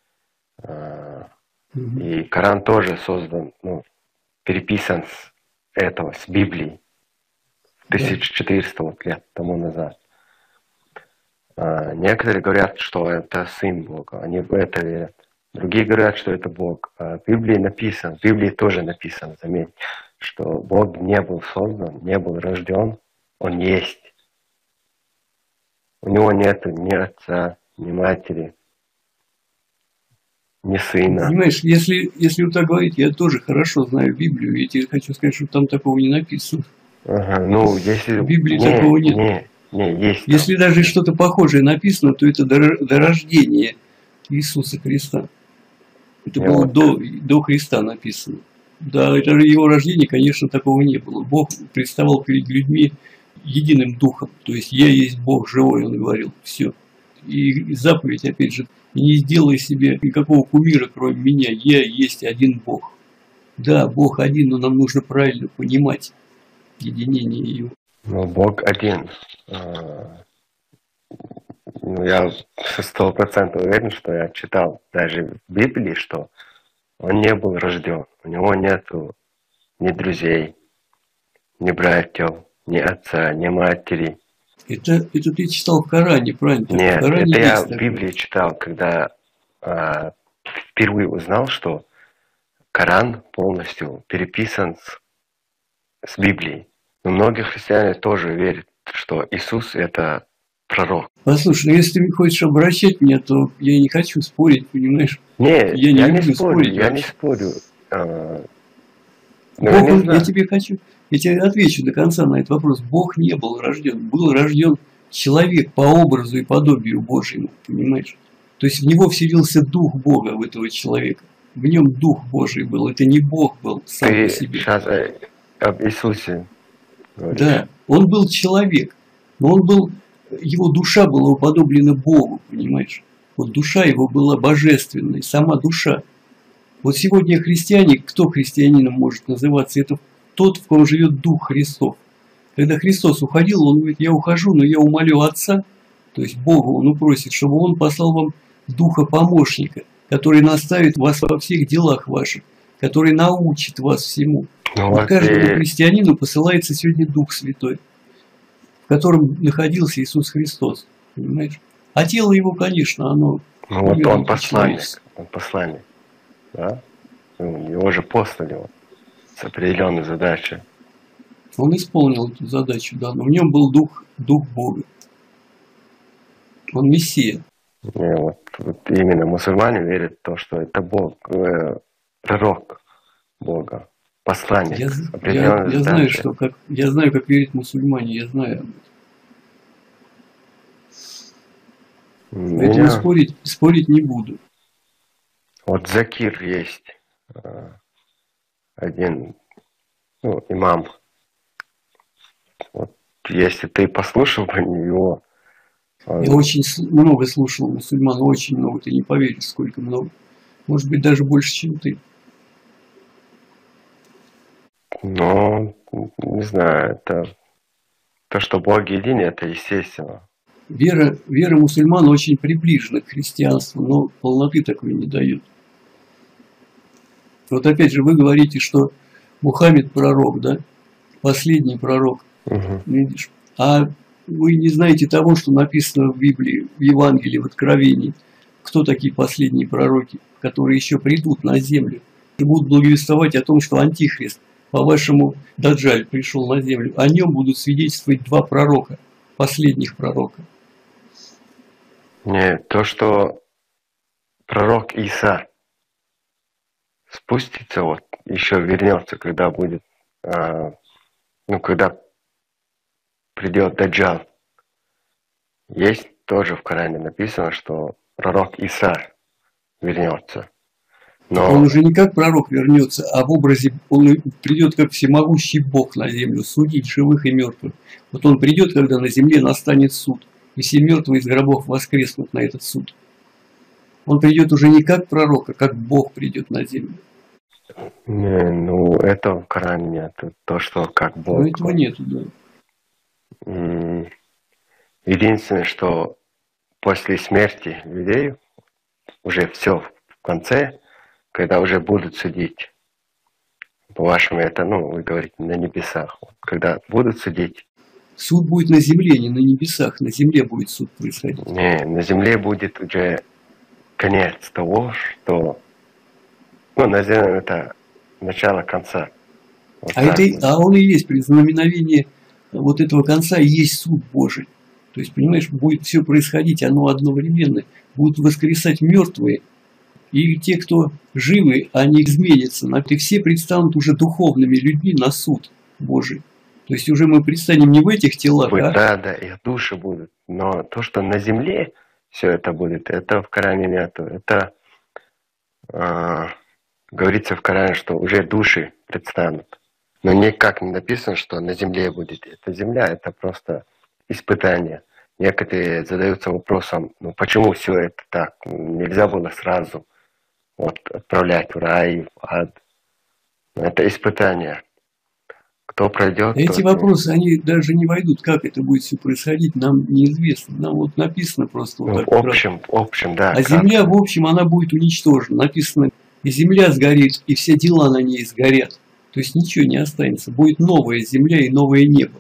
И Коран тоже создан, переписан с Библии 1400 лет тому назад. Некоторые говорят, что это Сын Бога, они в это верят. Другие говорят, что это Бог. В Библии тоже написано, заметь, что Бог не был создан, не был рожден, Он есть. У Него нет ни отца, ни матери, ни сына. Понимаешь, если вот так говорить, я тоже хорошо знаю Библию, я тебе хочу сказать, что там такого не написано. Если... В Библии такого нет. Есть. Если даже что-то похожее написано, то это до рождения Иисуса Христа. Это было до Христа написано. До Его рождения, конечно, такого не было. Бог представал перед людьми единым духом. То есть я есть Бог живой, Он говорил. Все. И заповедь, опять же, не сделай себе никакого кумира, кроме меня. Я есть один Бог. Да, Бог один, но нам нужно правильно понимать единение Его. Бог один. Я 100% уверен, что я читал даже в Библии, что Он не был рожден. У Него нету ни друзей, ни братьев, ни отца, ни матери. Это ты читал в Коране, правильно? Нет, это я в Библии читал, когда впервые узнал, что Коран полностью переписан с Библией. Но многие христиане тоже верят, что Иисус это пророк. Послушай, если ты хочешь обращать меня, то я не хочу спорить, понимаешь? Нет, я не спорю, я не спорю. Я тебе отвечу до конца на этот вопрос. Бог не был рожден. Был рожден человек по образу и подобию Божьему, понимаешь? То есть в него вселился Дух Бога, в этого человека. В нем Дух Божий был. Это не Бог был сам по себе. Сейчас об Иисусе говоришь. Да, он был человек. Но его душа была уподоблена Богу, понимаешь? Вот душа его была божественной, сама душа. Вот сегодня христиане, кто христианином может называться? Это тот, в ком живет Дух Христов. Когда Христос уходил, Он говорит: я ухожу, но я умолю Отца, то есть Бога Он упросит, чтобы Он послал вам Духа Помощника, который наставит вас во всех делах ваших, который научит вас всему. Ну, Вот вот каждому и- христианину посылается сегодня Дух Святой, в котором находился Иисус Христос, понимаешь? А тело его, конечно, оно... Ну вот умерло он посланник, по-человечески. он посланник, да? Ну, его же послали вот, с определенной задачей. Он исполнил эту задачу, да, но в нем был дух Бога. Он Мессия. И вот именно мусульмане верят в то, что это Бог, пророк Бога, посланник. Я определенной знаю, задачи. что я знаю, как верят мусульмане, я знаю об этом. Поэтому Меня- спорить не буду. Вот Закир есть один, ну, имам. Вот, если ты послушал бы его, он- Я очень много слушал мусульман, очень много, ты не поверишь, сколько много. Может быть, даже больше, чем ты. но не знаю, это то, что Бог един, это естественно. Вера мусульман очень приближена к христианству, но полноты такой не дает. Вот опять же, вы говорите, что Мухаммед пророк, да? Последний пророк. Видишь? А вы не знаете того, что написано в Библии, в Евангелии, в Откровении. Кто такие последние пророки, которые еще придут на землю и будут благовествовать о том, что Антихрист, по-вашему, Даджаль пришел на землю. О нем будут свидетельствовать два пророка, последних пророка. Нет, то, что пророк Иса спустится, вот, еще вернется, когда будет, когда придет Даджал. Есть тоже в Коране написано, что пророк Иса вернется. Но Он уже не как пророк вернется, а в образе, он придет как всемогущий Бог на землю, судить живых и мертвых. Вот он придет, когда на земле настанет суд, и все мертвые из гробов воскреснут на этот суд. Он придет уже не как пророк, а как Бог придет на землю. не, ну, этого в Коране нет. То, что как Бог. Но этого нету, да. Единственное, что после смерти людей уже все в конце, когда уже будут судить. По-вашему, это, ну, вы говорите, на небесах. Вот, когда будут судить, Суд будет на земле, не на небесах. На земле будет суд происходить. не, на земле будет уже конец того, что, ну, назовем это начало конца. Вот А так вот. он и есть предзнаменование вот этого конца, и есть суд Божий. То есть, понимаешь, будет все происходить, оно одновременно. Будут воскресать мертвые, и те, кто живы, они изменятся. И все предстанут уже духовными людьми на суд Божий. То есть уже мы предстанем не в этих телах, а Да, их души будут. Но то, что на земле все это будет, это в Коране нету. Это говорится в Коране, что уже души предстанут. Но никак не написано, что на земле будет. Это земля, это просто испытание. Некоторые задаются вопросом, ну почему все это так? Нельзя было сразу вот, отправлять в рай, в ад. Это испытание. Кто пройдет, эти тот- вопросы, они даже не войдут. Как это будет все происходить, нам неизвестно. Нам вот написано просто вот Ну, так. в общем, да. А как- земля, в общем, она будет уничтожена. Написано, и земля сгорит, и все дела на ней сгорят. То есть ничего не останется. Будет новая земля и новое небо.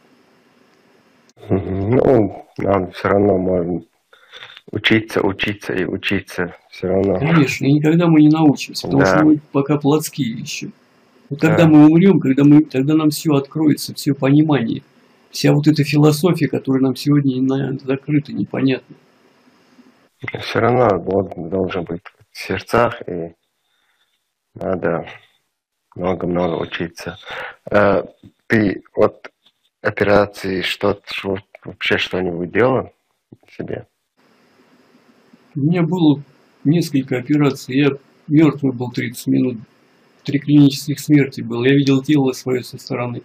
Ну, нам все равно можно учиться и учиться все равно. Конечно, и никогда мы не научимся, потому Да. что мы пока плотские еще. Вот когда Да. мы умрем, тогда нам все откроется, все понимание. Вся вот эта философия, которая нам сегодня закрыта, непонятна. Все равно Бог должен быть в сердцах, и надо много-много учиться. Ты вот операции вообще что-нибудь делал себе? У меня было несколько операций. Я мертвый был 30 минут. 3 клинических смерти было. Я видел тело свое со стороны.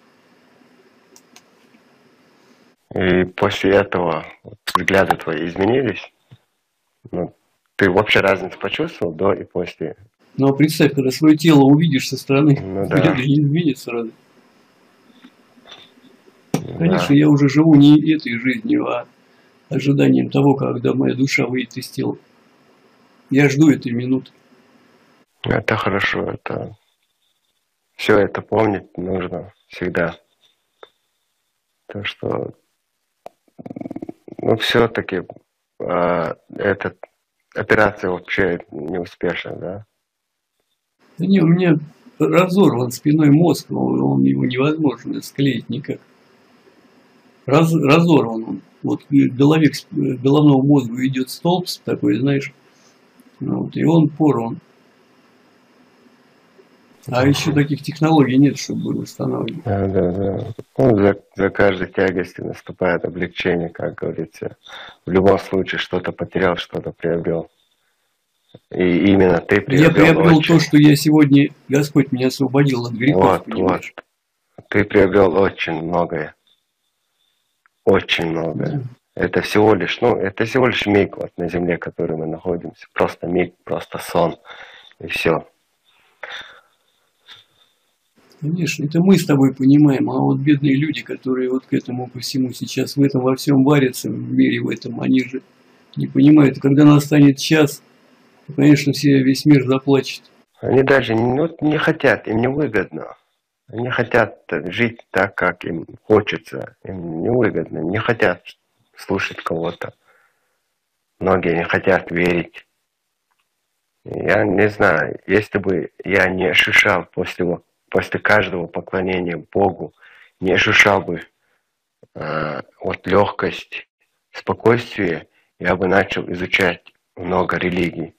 И после этого вот, взгляды твои изменились? Ну, ты вообще разницу почувствовал до и после? Ну а представь, когда свое тело увидишь со стороны, Ну да. взгляды не изменится сразу. Конечно, Да. я уже живу не этой жизнью, а ожиданием того, когда моя душа выйдет из тела. Я жду этой минуты. Это хорошо, это все это помнить нужно всегда. То, что ну, все-таки эта операция вообще неуспешна, да? Да не, у меня разорван спиной мозг, его невозможно склеить никак. Разорван он. Вот к головному мозгу идет столб такой, знаешь, вот, и он порван. А еще таких технологий нет, чтобы восстанавливать. Да. Ну, за каждой тягостью наступает облегчение, как говорится. В любом случае что-то потерял, что-то приобрел. И именно ты приобрел. Я приобрел очень... то, что я сегодня, Господь меня освободил от грехов. Вот. Ты приобрел очень многое. Очень многое. Да. Это всего лишь миг вот на земле, в которой мы находимся. Просто миг, просто сон. И все. Конечно, это мы с тобой понимаем, а вот бедные люди, которые вот к этому ко всему сейчас в этом во всем варятся, в мире в этом, они же не понимают. Когда настанет час, то, конечно, весь мир заплачет. Они даже не хотят, им невыгодно. Они хотят жить так, как им хочется. Им невыгодно, не хотят слушать кого-то. Многие не хотят верить. Я не знаю, если бы я не ощущал после каждого поклонения Богу, не ощущал бы вот легкость, спокойствие, я бы начал изучать много религий.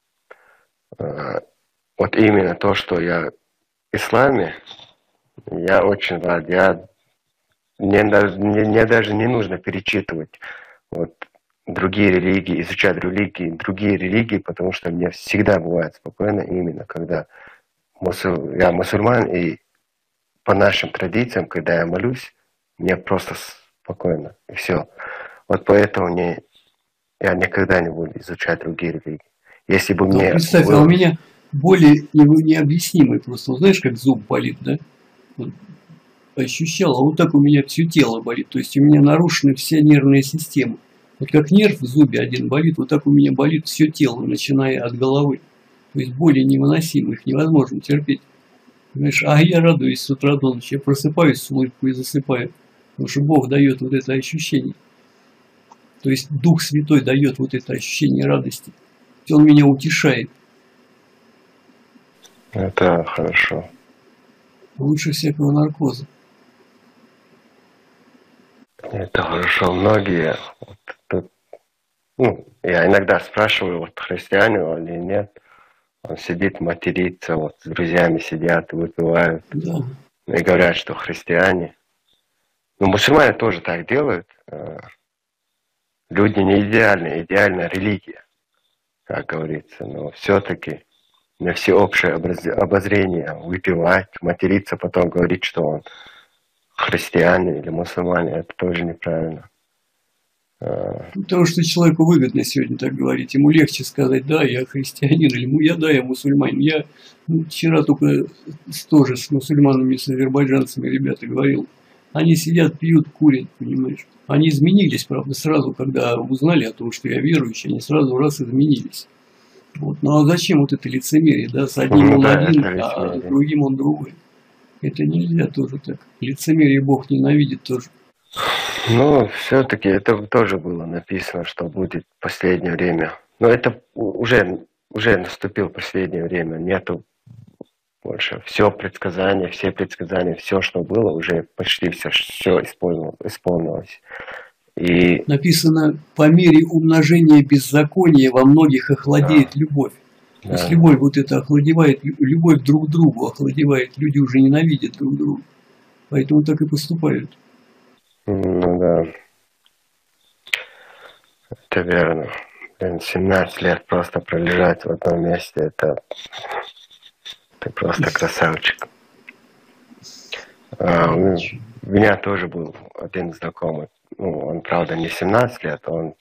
Вот именно то, что я в исламе, я очень рад. Мне даже не нужно перечитывать вот другие религии, изучать другие религии, потому что мне всегда бывает спокойно именно когда я мусульман, и по нашим традициям, когда я молюсь, мне просто спокойно, и все. Вот поэтому я никогда не буду изучать другие религии. Если бы мне... Представь, а у меня боли необъяснимые просто. Знаешь, как зуб болит, да? Вот, ощущал, а вот так у меня все тело болит. То есть у меня нарушена вся нервная система. Вот как нерв в зубе один болит, вот так у меня болит все тело, начиная от головы. То есть боли невыносимы, их невозможно терпеть. Понимаешь? А я радуюсь с утра до ночи. Я просыпаюсь с улыбкой и засыпаю. Потому что Бог дает вот это ощущение. То есть Дух Святой дает вот это ощущение радости. Он меня утешает. Это хорошо. Лучше всякого наркоза. Это хорошо. Многие... Вот тут, я иногда спрашиваю, вот христиане он или нет. Он сидит, матерится, вот с друзьями сидят, выпивают. Да. И говорят, что христиане. Но мусульмане тоже так делают. Люди не идеальны, идеальная религия, как говорится. Но все-таки на всеобщее обозрение выпивать, материться, потом говорить, что он христиане или мусульмане, это тоже неправильно. Потому что человеку выгодно сегодня так говорить. Ему легче сказать, да, я христианин, или я мусульманин. Я вчера только тоже с мусульманами, с азербайджанцами ребята говорил. Они сидят, пьют, курят, понимаешь. Они изменились, правда, сразу, когда узнали о том, что я верующий, они сразу раз изменились. Вот. Ну а зачем вот это лицемерие, да? С одним он один, а с другим он другой. Это нельзя тоже так. Лицемерие Бог ненавидит тоже. Ну, все-таки это тоже было написано, что будет в последнее время. Но это уже наступило последнее время. Нету больше. Все предсказания, все, что было, уже почти все исполнилось. И... Написано, по мере умножения беззакония во многих охладеет любовь. Да. То есть любовь вот это охладевает, любовь друг к другу охладевает. Люди уже ненавидят друг друга. Поэтому так и поступают. Ну да. Это верно. 17 лет просто пролежать в одном месте, это ты просто красавчик. У меня тоже был один знакомый. Ну, он, правда, не 17 лет, он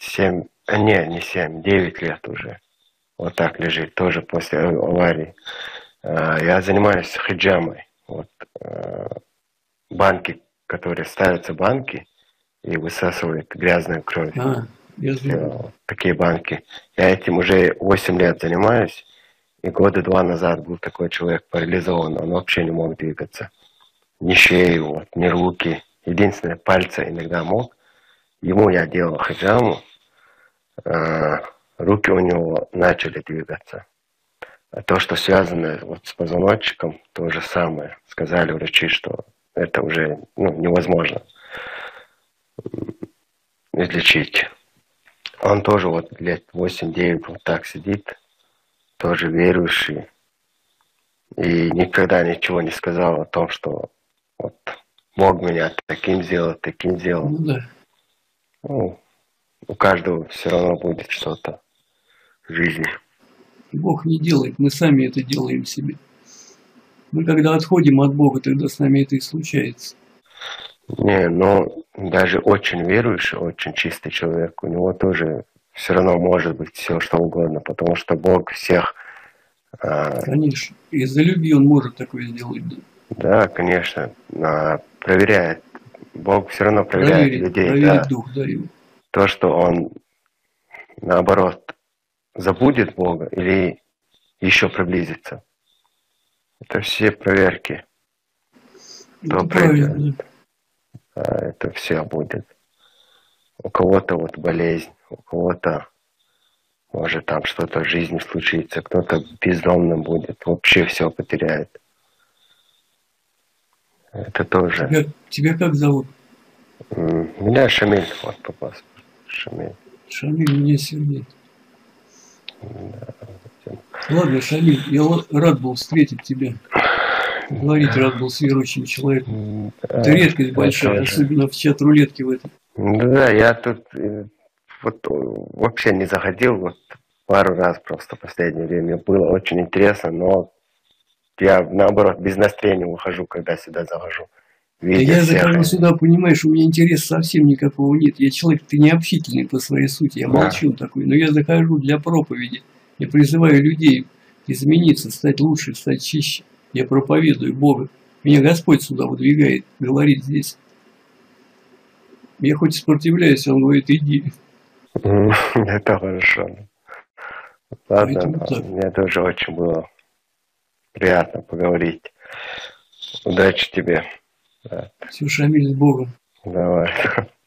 9 лет уже. Вот так лежит, тоже после аварии. Я занимаюсь хиджамой. Вот, банки, которые ставятся банки и высасывают грязную кровь. Вот такие банки. Я этим уже 8 лет занимаюсь. И года 2 назад был такой человек парализован, он вообще не мог двигаться. Ни шею, вот, ни руки. Единственное, пальцы иногда мог. Ему я делал хаджаму, руки у него начали двигаться. А то, что связано вот с позвоночником, то же самое. Сказали врачи, что это уже невозможно излечить. Он тоже вот лет 8-9 вот так сидит, тоже верующий. И никогда ничего не сказал о том, что вот Бог меня таким сделал, таким сделал. Ну да. Ну, у каждого все равно будет что-то в жизни. Бог не делает, мы сами это делаем себе. Мы когда отходим от Бога, тогда с нами это и случается. Не, но даже очень верующий, очень чистый человек, у него тоже все равно может быть все что угодно, потому что Бог всех... Конечно. Из-за любви он может такое сделать. Да, да, конечно. Проверяет. Бог все равно проверяет людей. Проверит да. дух, да, его. То, что он, наоборот, забудет Бога или еще приблизится. Это все проверки. Кто пройдет. Это все будет. У кого-то вот болезнь, у кого-то может там что-то в жизни случится, кто-то бездомным будет, вообще все потеряет. Это тоже. Тебя как зовут? Меня Шамиль, вот по паспорту. Шамиль. Шамиль, меня Сергей. Да. Ладно, Шамиль, я рад был встретить тебя. Говорить рад был с верующим человеком. Это редкость большая, особенно в чат-рулетке в этом. Да, я тут вот вообще не заходил, вот пару раз просто в последнее время. Было очень интересно, но я наоборот без настроения ухожу, когда сюда захожу. Я захожу сюда, понимаешь, у меня интереса совсем никакого нет. Я человек-то не общительный по своей сути, я молчун такой. Но я захожу для проповеди. Я призываю людей измениться, стать лучше, стать чище. Я проповедую Бога. Меня Господь сюда выдвигает, говорит здесь. Я хоть сопротивляюсь, он говорит, иди. Это хорошо. Ладно, мне тоже очень было приятно поговорить. Удачи тебе. Все, Шамиль, с Богом. Давай.